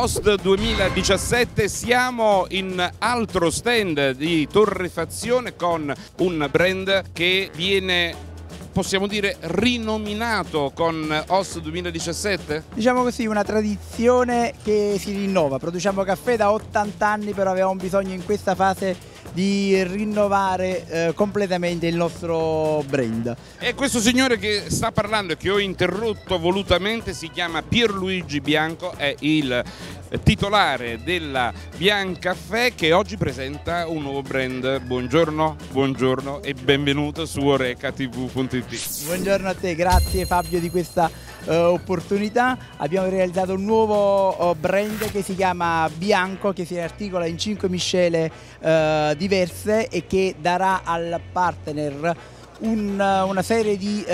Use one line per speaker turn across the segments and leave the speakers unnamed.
Host 2017 siamo in altro stand di torrefazione con un brand che viene, possiamo dire, rinominato con Host 2017?
Diciamo così, una tradizione che si rinnova. Produciamo caffè da 80 anni, però avevamo bisogno in questa fase di rinnovare completamente il nostro brand.
E questo signore che sta parlando e che ho interrotto volutamente si chiama Pierluigi Bianco, è il titolare della Biancaffè che oggi presenta un nuovo brand. Buongiorno, buongiorno e benvenuto su orecatv.it.
Buongiorno a te, grazie Fabio di questa opportunità. Abbiamo realizzato un nuovo brand che si chiama Bianco, che si articola in 5 miscele diverse e che darà al partner una serie di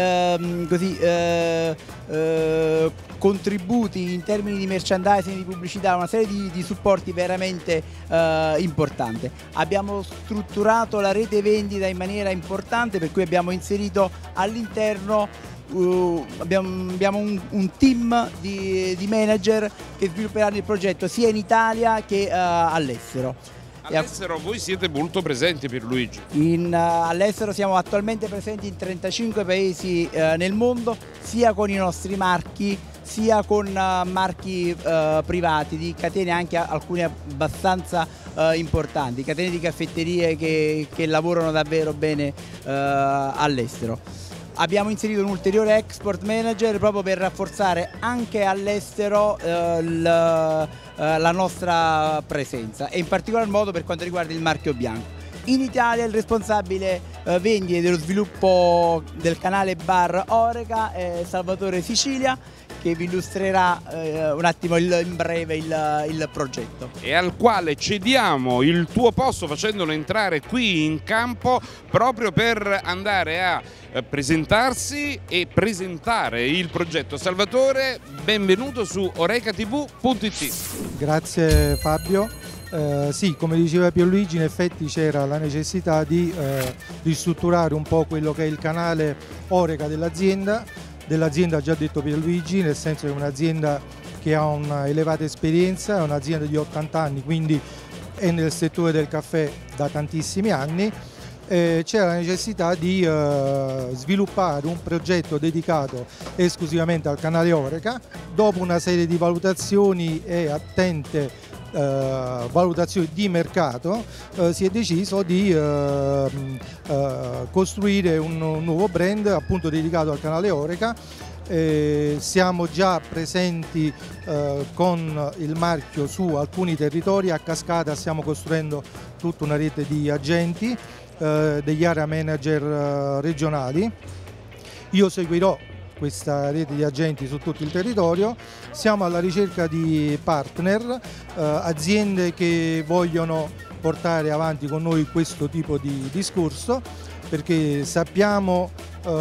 contributi in termini di merchandising, di pubblicità, una serie di supporti veramente importanti. Abbiamo strutturato la rete vendita in maniera importante, per cui abbiamo inserito all'interno abbiamo un team di manager che svilupperanno il progetto sia in Italia che all'estero.
All'estero voi siete molto presenti, Pierluigi.
All'estero siamo attualmente presenti in 35 paesi nel mondo, sia con i nostri marchi, sia con marchi privati di catene, anche alcune abbastanza importanti, catene di caffetterie che lavorano davvero bene all'estero. Abbiamo inserito un ulteriore export manager proprio per rafforzare anche all'estero la nostra presenza, e in particolar modo per quanto riguarda il marchio Bianco. In Italia il responsabile vendite dello sviluppo del canale bar Oreca è Salvatore Sicilia, che vi illustrerà un attimo in breve il progetto.
E al quale cediamo il tuo posto facendolo entrare qui in campo proprio per andare a presentarsi e presentare il progetto. Salvatore, benvenuto su orecatv.it.
Grazie Fabio. Sì, come diceva Pierluigi, in effetti c'era la necessità di ristrutturare un po' quello che è il canale Oreca dell'azienda ha già detto Pierluigi, nel senso che è un'azienda che ha una elevata esperienza, è un'azienda di 80 anni, quindi è nel settore del caffè da tantissimi anni. C'era la necessità di sviluppare un progetto dedicato esclusivamente al canale Oreca. Dopo una serie di valutazioni e attente valutazioni di mercato, si è deciso di costruire un nuovo brand appunto dedicato al canale Oreca. Siamo già presenti con il marchio su alcuni territori. A cascata stiamo costruendo tutta una rete di agenti, degli area manager regionali. Io seguirò questa rete di agenti su tutto il territorio. Siamo alla ricerca di partner, aziende che vogliono portare avanti con noi questo tipo di discorso, perché sappiamo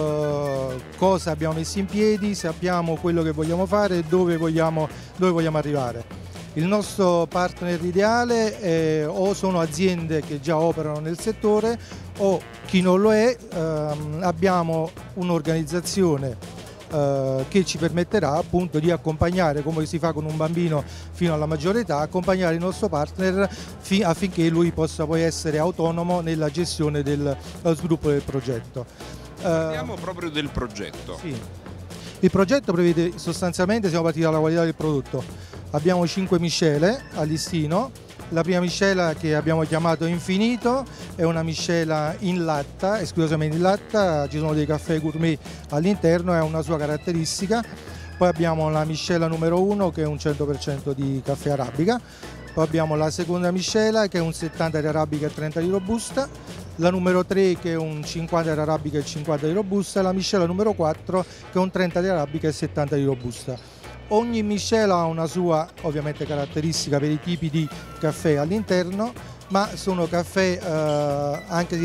cosa abbiamo messo in piedi, sappiamo quello che vogliamo fare e dove vogliamo arrivare. Il nostro partner ideale o sono aziende che già operano nel settore o chi non lo è. Abbiamo un'organizzazione che ci permetterà appunto di accompagnare, come si fa con un bambino fino alla maggiore età, accompagnare il nostro partner affinché lui possa poi essere autonomo nella gestione dello sviluppo del progetto.
Parliamo proprio del progetto.
Sì. Il progetto prevede, sostanzialmente siamo partiti dalla qualità del prodotto. Abbiamo 5 miscele a listino. La prima miscela, che abbiamo chiamato Infinito, è una miscela in latta, esclusivamente in latta, ci sono dei caffè gourmet all'interno, è una sua caratteristica. Poi abbiamo la miscela numero 1 che è un 100% di caffè arabica, poi abbiamo la seconda miscela che è un 70 di arabica e 30 di robusta, la numero 3 che è un 50 di arabica e 50 di robusta, e la miscela numero 4 che è un 30 di arabica e 70 di robusta. Ogni miscela ha una sua ovviamente caratteristica per i tipi di caffè all'interno, ma sono caffè, anche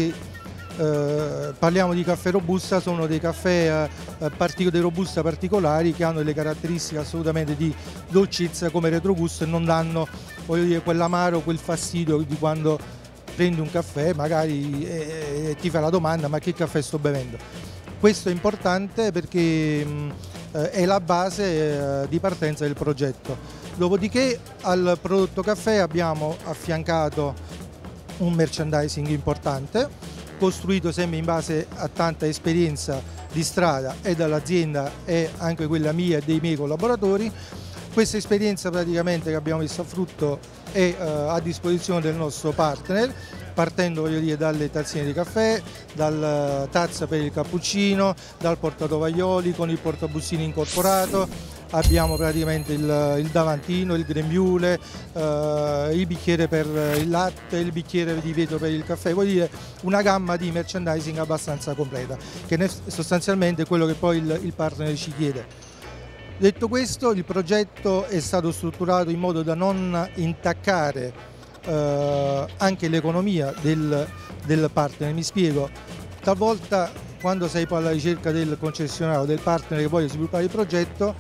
se parliamo di caffè robusta, sono dei caffè dei robusta particolari che hanno delle caratteristiche assolutamente di dolcezza come retrogusto e non danno, voglio dire, quell'amaro, quel fastidio di quando prendi un caffè magari ti fai la domanda: ma che caffè sto bevendo? Questo è importante perché è la base di partenza del progetto. Dopodiché al prodotto caffè abbiamo affiancato un merchandising importante, costruito sempre in base a tanta esperienza di strada e dall'azienda e anche quella mia e dei miei collaboratori. Questa esperienza praticamente che abbiamo messo a frutto è a disposizione del nostro partner, partendo voglio dire dalle tazzine di caffè, dalla tazza per il cappuccino, dal portatovaglioli con il portabustini incorporato, abbiamo praticamente il davantino, il grembiule, il bicchiere per il latte, il bicchiere di vetro per il caffè, vuol dire una gamma di merchandising abbastanza completa, che sostanzialmente è quello che poi il partner ci chiede. Detto questo, il progetto è stato strutturato in modo da non intaccare anche l'economia del partner. Mi spiego, talvolta quando sei poi alla ricerca del concessionario, del partner che voglia sviluppare il progetto,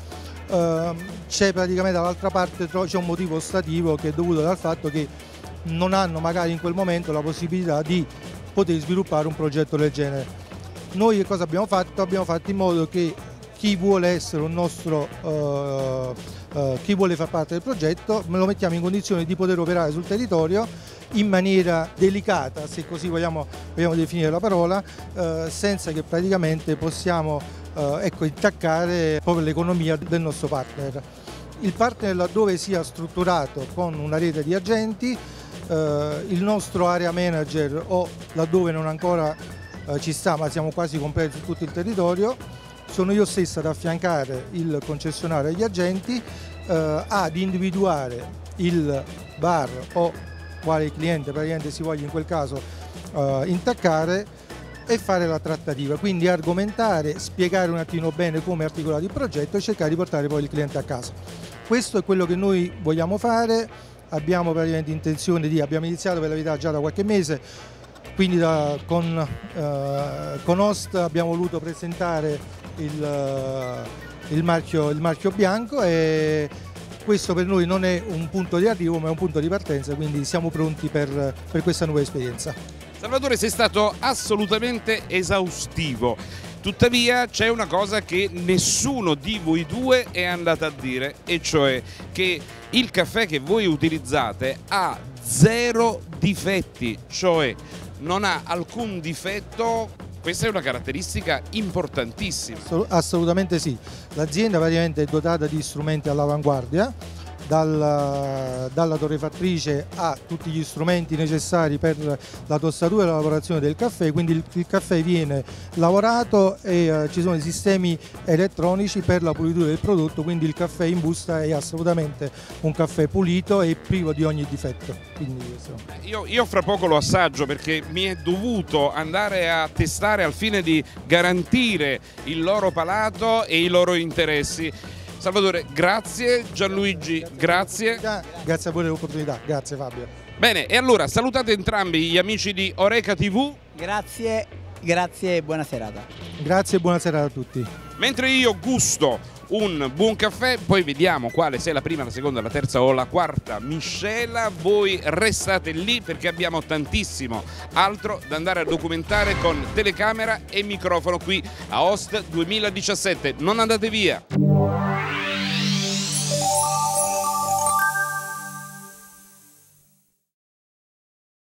c'è praticamente dall'altra parte c'è un motivo ostativo che è dovuto dal fatto che non hanno magari in quel momento la possibilità di poter sviluppare un progetto del genere. Noi che cosa abbiamo fatto? Abbiamo fatto in modo che chi vuole essere un nostro, chi vuole far parte del progetto, lo mettiamo in condizione di poter operare sul territorio in maniera delicata, se così vogliamo definire la parola, senza che praticamente possiamo intaccare proprio l'economia del nostro partner. Il partner laddove sia strutturato con una rete di agenti, il nostro area manager o laddove non ancora ci sta ma siamo quasi completi su tutto il territorio, sono io stesso ad affiancare il concessionario e gli agenti ad individuare il bar o quale cliente praticamente si voglia in quel caso intaccare e fare la trattativa, quindi argomentare, spiegare un attimo bene come è articolato il progetto e cercare di portare poi il cliente a casa. Questo è quello che noi vogliamo fare, abbiamo praticamente intenzione abbiamo iniziato per la verità già da qualche mese, quindi con Host abbiamo voluto presentare il marchio bianco e questo per noi non è un punto di arrivo ma è un punto di partenza, quindi siamo pronti per questa nuova esperienza.
Salvatore, sei stato assolutamente esaustivo, tuttavia c'è una cosa che nessuno di voi due è andato a dire, e cioè che il caffè che voi utilizzate ha 0 difetti, cioè non ha alcun difetto. Questa è una caratteristica importantissima.
Assolutamente sì, l'azienda praticamente è dotata di strumenti all'avanguardia, dalla torrefattrice a tutti gli strumenti necessari per la tostatura e la lavorazione del caffè, quindi il caffè viene lavorato e ci sono i sistemi elettronici per la pulitura del prodotto, quindi il caffè in busta è assolutamente un caffè pulito e privo di ogni difetto.
Io fra poco lo assaggio perché mi è dovuto andare a testare al fine di garantire il loro palato e i loro interessi. Salvatore, grazie. Gianluigi, grazie.
Grazie a voi dell'opportunità, grazie Fabio.
Bene, e allora salutate entrambi gli amici di Oreca TV.
Grazie e buona serata.
Grazie e buona serata a tutti.
Mentre io gusto un buon caffè, poi vediamo quale sia la prima, la seconda, la terza o la quarta miscela, voi restate lì perché abbiamo tantissimo altro da andare a documentare con telecamera e microfono qui a Host 2017. Non andate via!